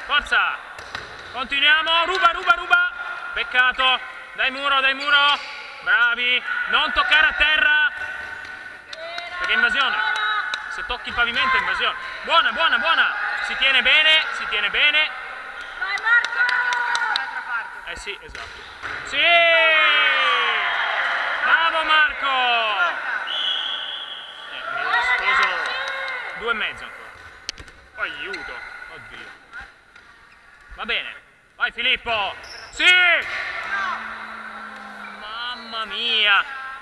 forza, continuiamo, ruba, ruba, ruba, peccato, dai muro, bravi, non toccare a terra, perché è invasione, se tocchi il pavimento è invasione, buona, buona, buona, si tiene bene, Vai Marco! Sì, esatto, sì, bravo Marco, mi è esploso 2,5 ancora. Aiuto, oddio. Va bene, vai Filippo. Sì! Mamma mia.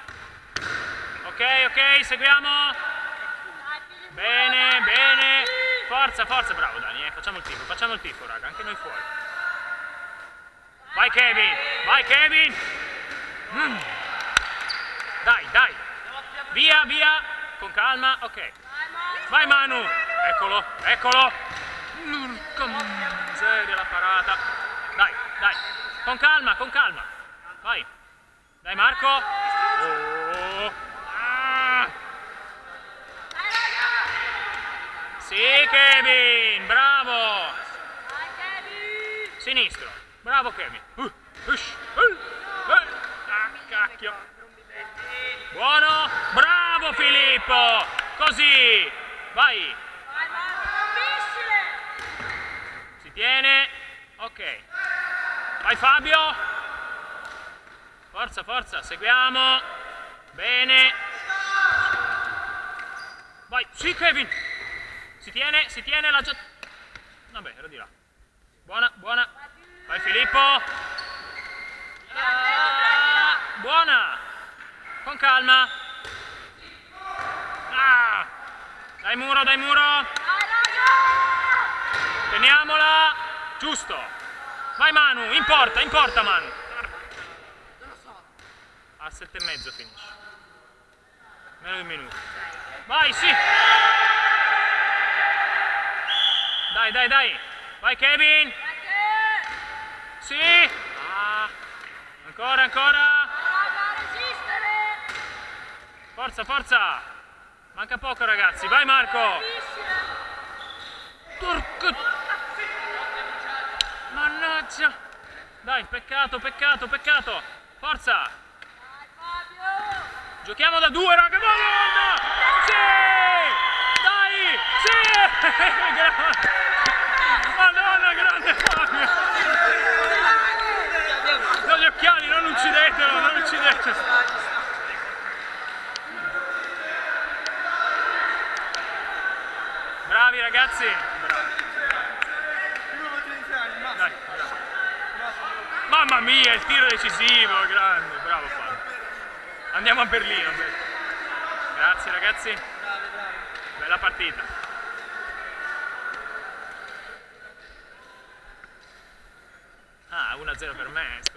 Ok, seguiamo. Bene, bene. Forza, forza, bravo Dani, facciamo il tifo, raga, anche noi fuori. Vai Kevin. Dai, via, con calma, ok. Vai Manu, eccolo. Porca miseria la parata. Dai, con calma. Vai. Dai Marco. Oh. Sì Kevin, bravo. Sinistro, bravo Kevin. Cacchio. Buono, bravo Filippo. Così, vai. Si tiene, ok. Vai Fabio. Forza, seguiamo. Bene. Vai, sì Kevin. Si tiene la giocata. Vabbè, ero di là. Buona. Vai Filippo. Buona. Con calma. Dai muro. Teniamola. Giusto. Vai Manu, importa Manu. A 7,5 finisce. Meno di un minuto. Vai, sì. Dai. Vai Kevin. Sì. Ancora. Forza. Manca poco ragazzi. Vai Marco. Porca. Mannaggia. Dai, peccato. Forza. Giochiamo da 2, raga. Madonna. Sì. Dai. Sì. Madonna, grande Fabio. No, gli occhiali, non uccidetelo. Bravi ragazzi. Dai, bravo. Mamma mia, il tiro decisivo, grande, bravo Fabio. Andiamo a Berlino. Grazie ragazzi. Bella partita. 1-0 per me.